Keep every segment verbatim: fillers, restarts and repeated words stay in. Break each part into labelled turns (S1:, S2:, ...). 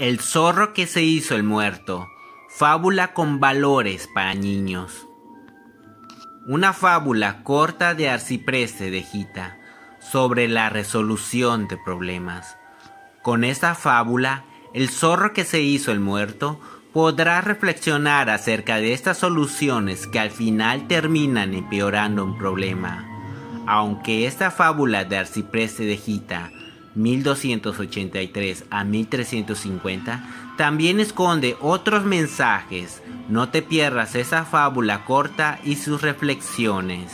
S1: El zorro que se hizo el muerto. Fábula con valores para niños. Una fábula corta de Arcipreste de Hita sobre la resolución de problemas. Con esta fábula, el zorro que se hizo el muerto podrá reflexionar acerca de estas soluciones que al final terminan empeorando un problema. Aunque esta fábula de Arcipreste de Hita mil doscientos ochenta y tres a mil trescientos cincuenta también esconde otros mensajes. No te pierdas esa fábula corta y sus reflexiones.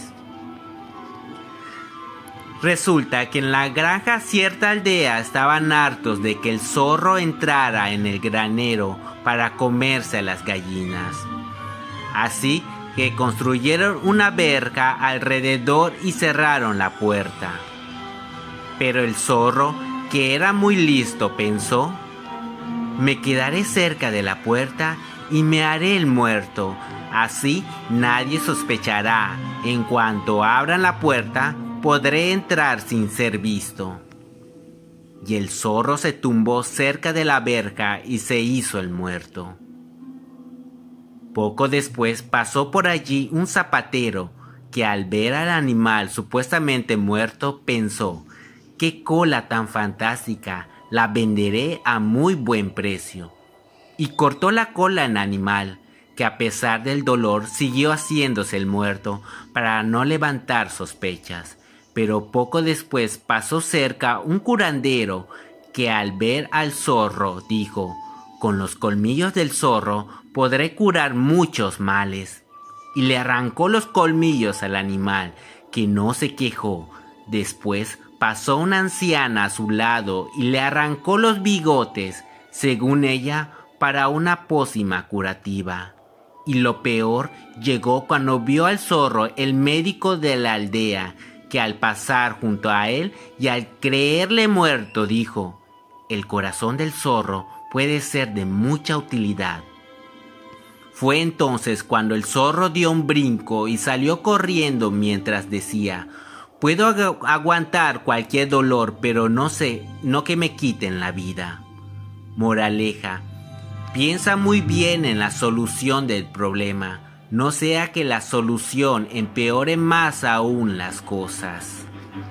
S1: Resulta que en la granja cierta aldea estaban hartos de que el zorro entrara en el granero para comerse a las gallinas. Así que construyeron una verja alrededor y cerraron la puerta. Pero el zorro, que era muy listo, pensó: me quedaré cerca de la puerta y me haré el muerto. Así nadie sospechará. En cuanto abran la puerta, podré entrar sin ser visto. Y el zorro se tumbó cerca de la verja y se hizo el muerto. Poco después pasó por allí un zapatero que, al ver al animal supuestamente muerto, pensó: ¡qué cola tan fantástica! La venderé a muy buen precio. Y cortó la cola al animal, que a pesar del dolor siguió haciéndose el muerto para no levantar sospechas. Pero poco después pasó cerca un curandero que, al ver al zorro, dijo: con los colmillos del zorro podré curar muchos males. Y le arrancó los colmillos al animal, que no se quejó. Después pasó una anciana a su lado y le arrancó los bigotes, según ella, para una pócima curativa. Y lo peor llegó cuando vio al zorro el médico de la aldea, que al pasar junto a él y al creerle muerto dijo: el corazón del zorro puede ser de mucha utilidad. Fue entonces cuando el zorro dio un brinco y salió corriendo mientras decía: puedo agu- aguantar cualquier dolor, pero no sé, no que me quiten la vida. Moraleja: piensa muy bien en la solución del problema, no sea que la solución empeore más aún las cosas.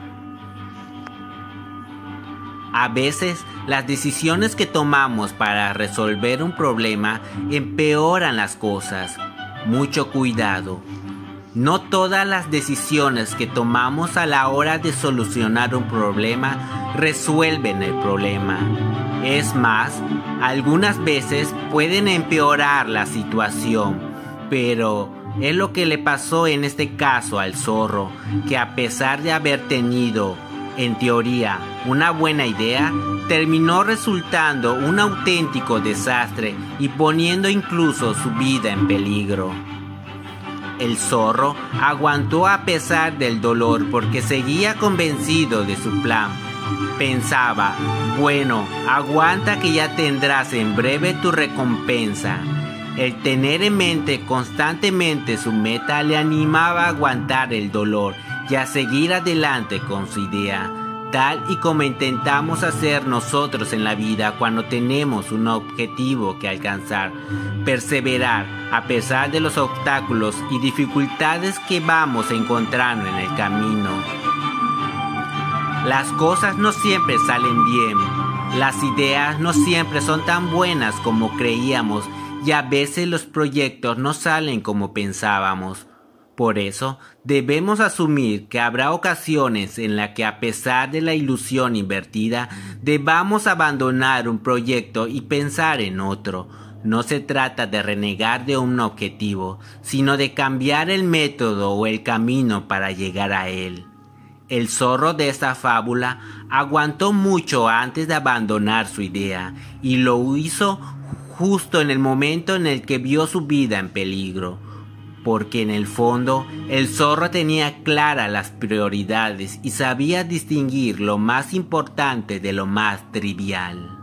S1: A veces, las decisiones que tomamos para resolver un problema empeoran las cosas. Mucho cuidado. No todas las decisiones que tomamos a la hora de solucionar un problema resuelven el problema. Es más, algunas veces pueden empeorar la situación, pero es lo que le pasó en este caso al zorro, que a pesar de haber tenido, en teoría, una buena idea, terminó resultando un auténtico desastre y poniendo incluso su vida en peligro. El zorro aguantó a pesar del dolor porque seguía convencido de su plan. Pensaba: bueno, aguanta que ya tendrás en breve tu recompensa. El tener en mente constantemente su meta le animaba a aguantar el dolor y a seguir adelante con su idea, tal y como intentamos hacer nosotros en la vida cuando tenemos un objetivo que alcanzar. Perseverar a pesar de los obstáculos y dificultades que vamos encontrando en el camino. Las cosas no siempre salen bien, las ideas no siempre son tan buenas como creíamos y a veces los proyectos no salen como pensábamos. Por eso, debemos asumir que habrá ocasiones en las que, a pesar de la ilusión invertida, debamos abandonar un proyecto y pensar en otro. No se trata de renegar de un objetivo, sino de cambiar el método o el camino para llegar a él. El zorro de esta fábula aguantó mucho antes de abandonar su idea, y lo hizo justo en el momento en el que vio su vida en peligro. Porque en el fondo el zorro tenía claras las prioridades y sabía distinguir lo más importante de lo más trivial.